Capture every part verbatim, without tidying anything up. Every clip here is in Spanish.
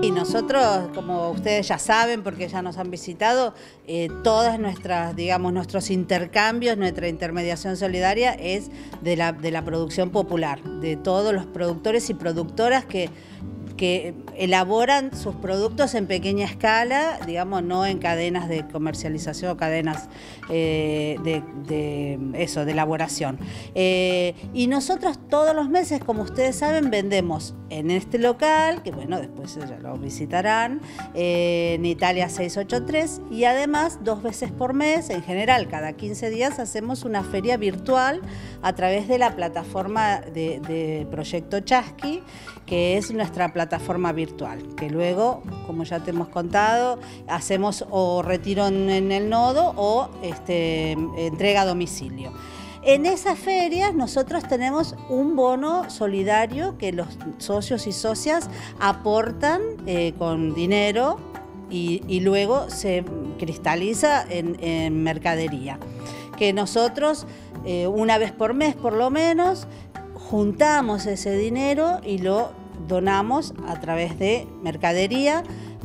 Sí, nosotros, como ustedes ya saben, porque ya nos han visitado, eh, todas nuestras, digamos, nuestros intercambios, nuestra intermediación solidaria es de la, de la producción popular, de todos los productores y productoras que que elaboran sus productos en pequeña escala, digamos, no en cadenas de comercialización o cadenas eh, de, de, eso, de elaboración. Eh, y nosotros todos los meses, como ustedes saben, vendemos en este local, que bueno, después ya lo visitarán, eh, en Italia seiscientos ochenta y tres, y además dos veces por mes, en general cada quince días, hacemos una feria virtual a través de la plataforma de, de Proyecto Chasqui, que es nuestra plataforma virtual, que luego, como ya te hemos contado, hacemos o retiro en, en el nodo o este, entrega a domicilio. En esas ferias nosotros tenemos un bono solidario que los socios y socias aportan eh, con dinero y, y luego se cristaliza en, en mercadería, que nosotros eh, una vez por mes por lo menos juntamos ese dinero y lo donamos a través de mercadería,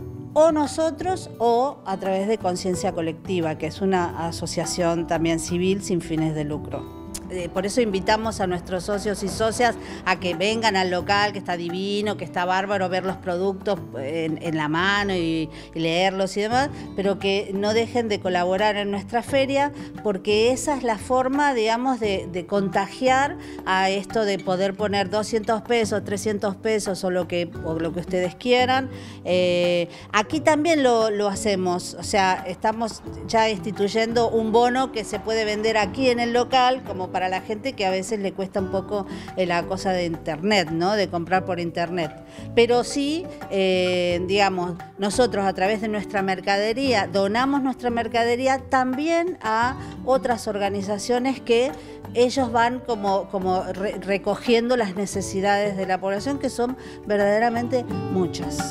o nosotros o a través de Conciencia Colectiva, que es una asociación también civil sin fines de lucro. Eh, por eso invitamos a nuestros socios y socias a que vengan al local, que está divino, que está bárbaro ver los productos en, en la mano y, y leerlos y demás, pero que no dejen de colaborar en nuestra feria, porque esa es la forma, digamos, de, de contagiar a esto de poder poner doscientos pesos, trescientos pesos o lo que, o lo que ustedes quieran. Eh, aquí también lo, lo hacemos, o sea, estamos ya instituyendo un bono que se puede vender aquí en el local, como para la gente que a veces le cuesta un poco eh, la cosa de internet, ¿no? De comprar por internet. Pero sí, eh, digamos, nosotros a través de nuestra mercadería, donamos nuestra mercadería también a otras organizaciones que ellos van como, como re recogiendo las necesidades de la población, que son verdaderamente muchas.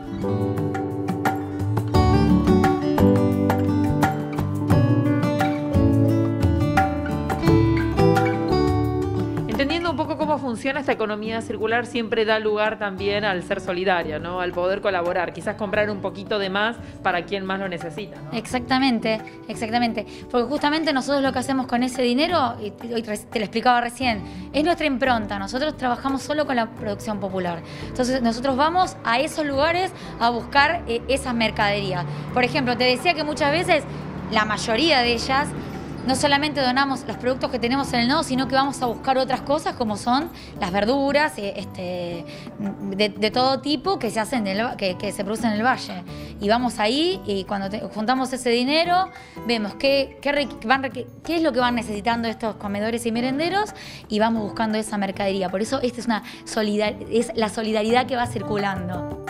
Entendiendo un poco cómo funciona esta economía circular, siempre da lugar también al ser solidaria, ¿no? Al poder colaborar, quizás comprar un poquito de más para quien más lo necesita, ¿no? Exactamente, exactamente. Porque justamente nosotros lo que hacemos con ese dinero, y te lo explicaba recién, es nuestra impronta. Nosotros trabajamos solo con la producción popular. Entonces nosotros vamos a esos lugares a buscar eh, esa mercadería. Por ejemplo, te decía que muchas veces, la mayoría de ellas, no solamente donamos los productos que tenemos en el nodo, sino que vamos a buscar otras cosas como son las verduras este, de, de todo tipo que se hacen del, que, que se producen en el valle. Y vamos ahí y cuando te, juntamos ese dinero, vemos qué, qué, van, qué, qué es lo que van necesitando estos comedores y merenderos y vamos buscando esa mercadería. Por eso esta es, una solidar, es la solidaridad que va circulando.